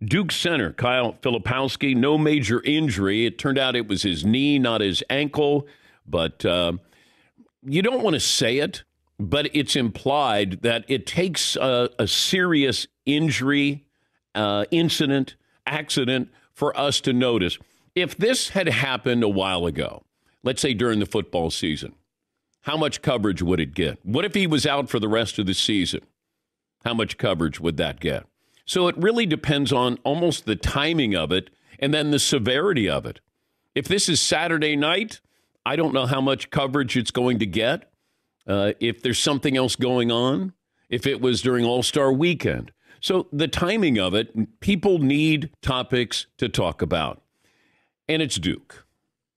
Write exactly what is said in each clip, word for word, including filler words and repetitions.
Duke center Kyle Filipowski, no major injury. It turned out it was his knee, not his ankle. But uh, you don't want to say it, but it's implied that it takes a, a serious injury, uh, incident, accident for us to notice. If this had happened a while ago, let's say during the football season, how much coverage would it get? What if he was out for the rest of the season? How much coverage would that get? So it really depends on almost the timing of it and then the severity of it. If this is Saturday night, I don't know how much coverage it's going to get. Uh, if there's something else going on, if it was during All-Star Weekend. So the timing of it, people need topics to talk about. And it's Duke.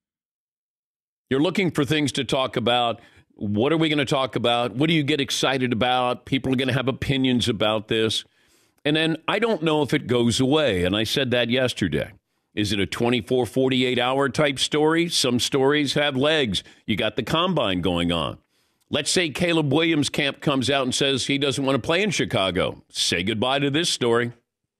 You're looking for things to talk about. What are we going to talk about? What do you get excited about? People are going to have opinions about this. And then I don't know if it goes away. And I said that yesterday. Is it a twenty-four, forty-eight hour type story? Some stories have legs. You got the combine going on. Let's say Caleb Williams' camp comes out and says he doesn't want to play in Chicago. Say goodbye to this story.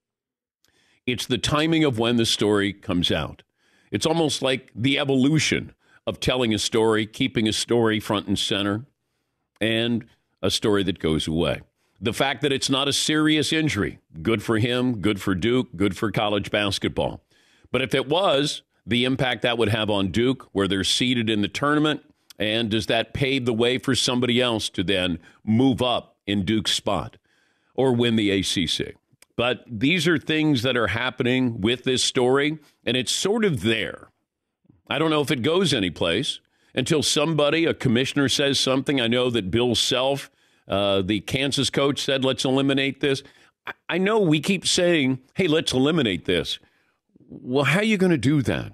It's the timing of when the story comes out. It's almost like the evolution of telling a story, keeping a story front and center, and a story that goes away. The fact that it's not a serious injury, good for him, good for Duke, good for college basketball. But if it was, the impact that would have on Duke, where they're seeded in the tournament, and does that pave the way for somebody else to then move up in Duke's spot or win the A C C? But these are things that are happening with this story, and it's sort of there. I don't know if it goes anyplace until somebody, a commissioner, says something. I know that Bill Self, uh, the Kansas coach, said, let's eliminate this. I, I know we keep saying, hey, let's eliminate this. Well, how are you going to do that?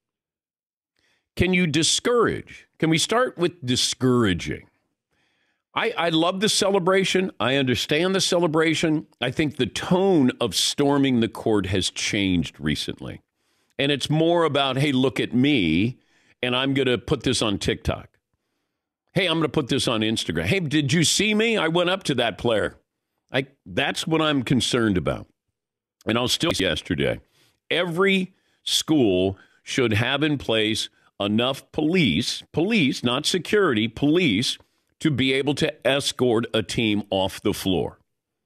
Can you discourage? Can we start with discouraging? I, I love the celebration. I understand the celebration. I think the tone of storming the court has changed recently. And it's more about, hey, look at me, and I'm going to put this on TikTok. Hey, I'm going to put this on Instagram. Hey, did you see me? I went up to that player. I, that's what I'm concerned about. And I'll still say yesterday, every school should have in place enough police, police, not security, police, to be able to escort a team off the floor.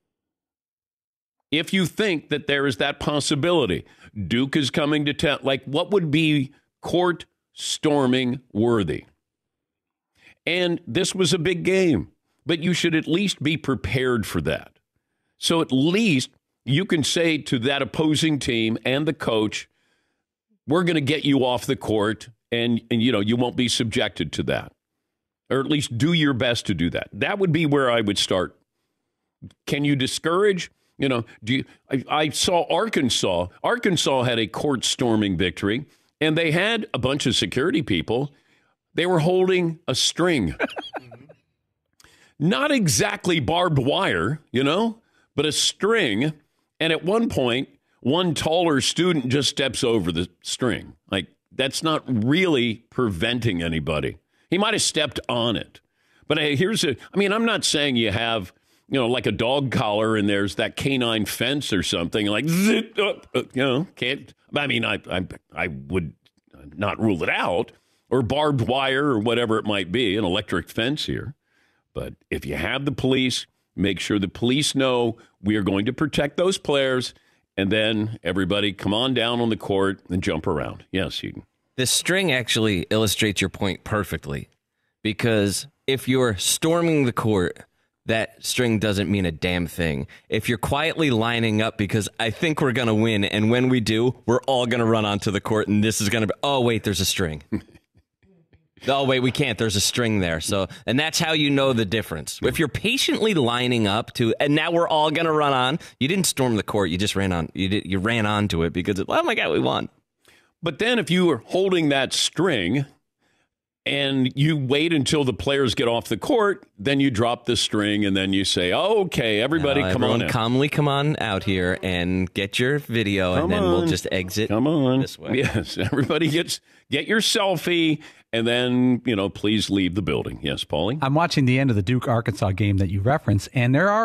If you think that there is that possibility, Duke is coming to town, like what would be court storming worthy? And this was a big game, but you should at least be prepared for that. So at least you can say to that opposing team and the coach, we're going to get you off the court, and, and you know, you won't be subjected to that. Or at least do your best to do that. That would be where I would start. Can you discourage? You know, do you, I, I saw Arkansas. Arkansas had a court storming victory, and they had a bunch of security people. They were holding a string. Not exactly barbed wire, you know, but a string. And at one point, one taller student just steps over the string. Like, that's not really preventing anybody. He might have stepped on it. But hey, here's a, I mean, I'm not saying you have, you know, like a dog collar and there's that canine fence or something like, zip up, you know, can't, I mean, I, I, I would not rule it out, or barbed wire or whatever it might be, an electric fence here. But if you have the police, make sure the police know we are going to protect those players, and then everybody come on down on the court and jump around. Yes, Eden. The string actually illustrates your point perfectly, because if you're storming the court, that string doesn't mean a damn thing. If you're quietly lining up because I think we're going to win, and when we do, we're all going to run onto the court, and this is going to be, oh, wait, there's a string. Oh, wait, we can't. There's a string there. So, and that's how you know the difference. If you're patiently lining up to, and now we're all going to run on, you didn't storm the court. You just ran on. You did, you ran onto it because, it, oh, my God, we won. But then if you are holding that string and you wait until the players get off the court, then you drop the string and then you say, oh, okay, everybody now, come on in. Calmly come on out here and get your video, come and then on. We'll just exit come on. this way. Yes, everybody gets get your selfie, and then, you know, please leave the building. Yes, Paulie? I'm watching the end of the Duke-Arkansas game that you reference, and there are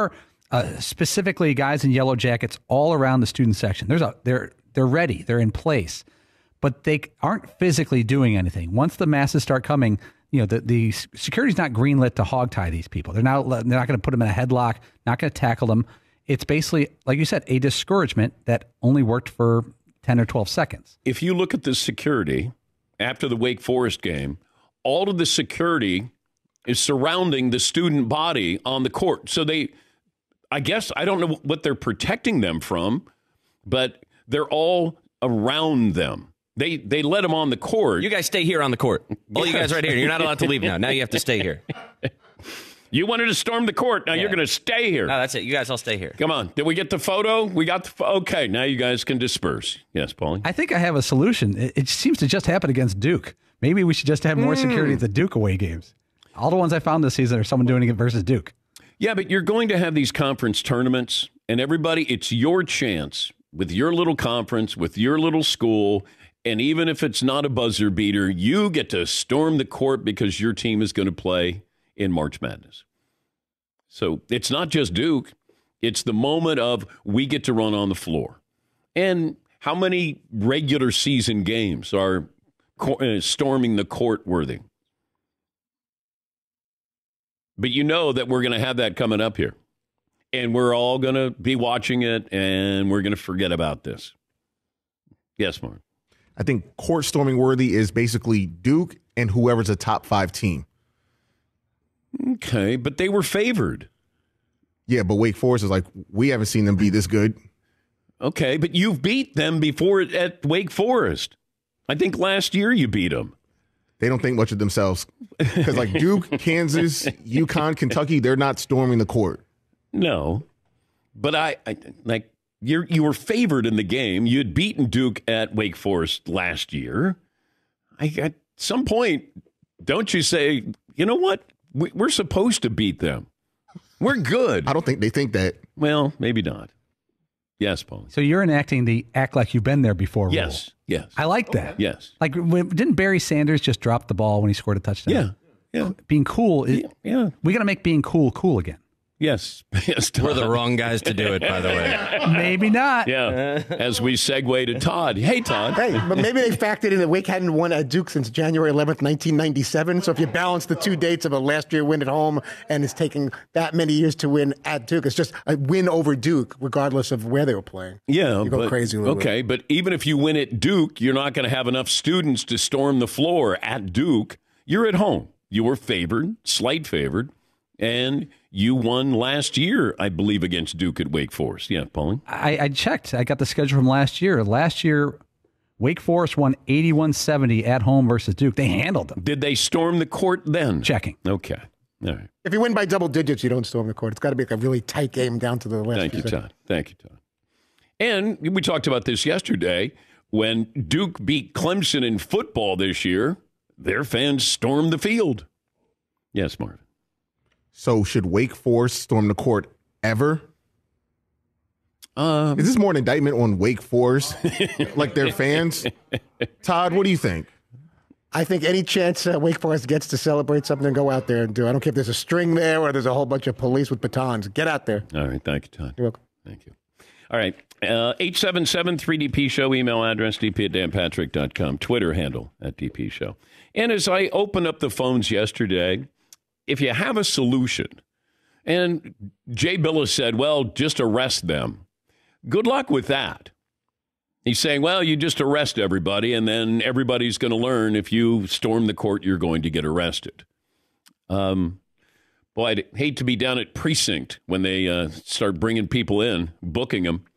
uh, specifically guys in yellow jackets all around the student section. There's a they're they're ready. They're in place, but they aren't physically doing anything. Once the masses start coming, you know, the, the security's not greenlit to hogtie these people. They're not they're not going to put them in a headlock, not going to tackle them. It's basically, like you said, a discouragement that only worked for ten or twelve seconds. If you look at the security after the Wake Forest game, all of the security is surrounding the student body on the court. So they, I guess, I don't know what they're protecting them from, but they're all around them. They they let them on the court. You guys stay here on the court. All you guys right here. You're not allowed to leave now. Now you have to stay here. You wanted to storm the court. Now yeah. You're going to stay here. No, that's it. You guys all stay here. Come on. Did we get the photo? We got the pho- Okay, now you guys can disperse. Yes, Paulie? I think I have a solution. It, it seems to just happen against Duke. Maybe we should just have more mm. security at the Duke away games. All the ones I found this season are someone doing it versus Duke. Yeah, but you're going to have these conference tournaments, and everybody, it's your chance with your little conference, with your little school, and even if it's not a buzzer beater, you get to storm the court because your team is going to play in March Madness. So it's not just Duke. It's the moment of we get to run on the floor. And how many regular season games are uh, storming the court worthy? But you know that we're going to have that coming up here. And we're all going to be watching it, and we're going to forget about this. Yes, Mark. I think court storming worthy is basically Duke and whoever's a top five team. Okay, but they were favored. Yeah, but Wake Forest is like, we haven't seen them be this good. Okay, but you've beat them before at Wake Forest. I think last year you beat them. They don't think much of themselves. Because like Duke, Kansas, UConn, Kentucky, they're not storming the court. No, but I, I like you you were favored in the game. You had beaten Duke at Wake Forest last year. I, at some point, don't you say, you know what? We, we're supposed to beat them. We're good. I don't think they think that. Well, maybe not. Yes, Paul. So you're enacting the act like you've been there before yes, rule. Yes. I like that. Yes. Like, didn't Barry Sanders just drop the ball when he scored a touchdown? Yeah. Yeah. Being cool. Is, yeah. yeah. We got to make being cool cool again. Yes. yes We're the wrong guys to do it, by the way. Maybe not. Yeah. As we segue to Todd. Hey, Todd. Hey, but maybe they factored in that Wake hadn't won at Duke since January eleventh, nineteen ninety-seven. So if you balance the two dates of a last year win at home and it's taking that many years to win at Duke, it's just a win over Duke, regardless of where they were playing. Yeah. You go but, crazy a little Okay, bit. but even if you win at Duke, you're not going to have enough students to storm the floor at Duke. You're at home. You were favored, slight favored. And you won last year, I believe, against Duke at Wake Forest. Yeah, Pauline? I, I checked. I got the schedule from last year. Last year, Wake Forest won eighty-one seventy at home versus Duke. They handled them. Did they storm the court then? Checking. Okay. All right. If you win by double digits, you don't storm the court. It's got to be like a really tight game down to the last. Thank you, seconds. Todd. Thank you, Todd. And we talked about this yesterday. When Duke beat Clemson in football this year, their fans stormed the field. Yes, Marvin. So should Wake Forest storm the court ever? Um, Is this more an indictment on Wake Forest, like their fans? Todd, what do you think? I think any chance uh, Wake Forest gets to celebrate something, go out there and do. I don't care if there's a string there or there's a whole bunch of police with batons. Get out there. All right. Thank you, Todd. You're welcome. Thank you. All right. Uh, eight seven seven three D P show, email address d p at dan patrick dot com, Twitter handle at D P show. And as I opened up the phones yesterday, if you have a solution, and Jay Billis said, well, just arrest them. Good luck with that. He's saying, well, you just arrest everybody, and then everybody's going to learn if you storm the court, you're going to get arrested. Um, boy, I'd hate to be down at precinct when they uh, start bringing people in, booking them.